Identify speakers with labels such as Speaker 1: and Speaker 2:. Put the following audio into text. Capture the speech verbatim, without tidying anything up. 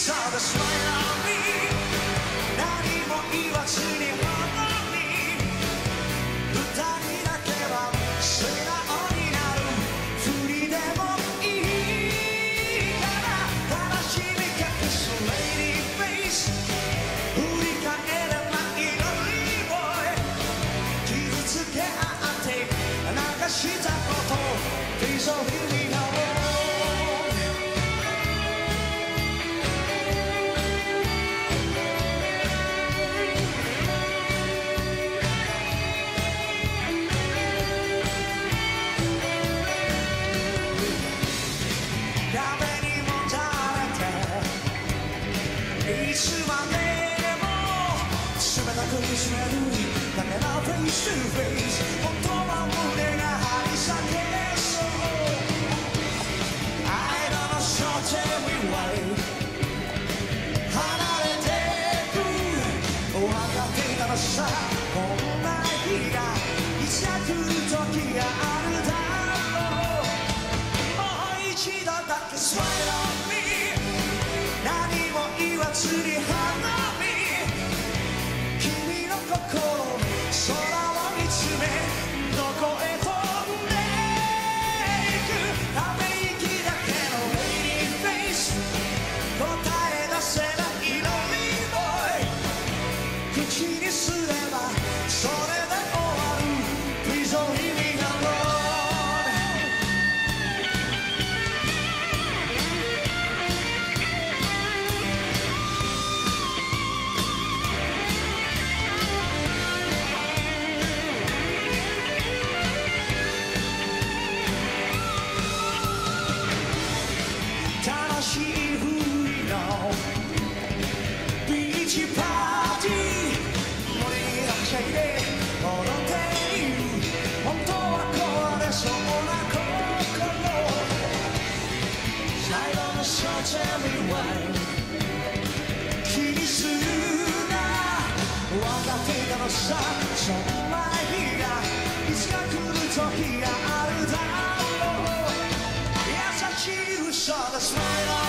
Speaker 1: さでスマイラーに何も言わずにほどに二人だけは素直になるふりでもいいから悲しみ隠すレイディーフェイス振り返らないのリーボーイ傷つけ合って流したこと Please don't leave me alone 壁にもたれていつまでも冷たく見つめるだけの Face to face 本当は胸が張り裂けそう間の焦点に割り離れてく分かっていたのさこんな日がいつか来る時があるだろうもう一度だけ Smile on me 何も言わずに花見君の心空を見つめどこへ飛んでいくため息だけのレイディーフェイス答え出せないのリーボーイ口にすればそれで終わる Please don't leave me alone 楽しいふりのビーチパーティー森にはしゃいで踊っている本当は壊れそうな心最後の焦点に割り気にするな分かっていたのさそんな日がいつか来る時があるだろう優しい嘘でスマイラー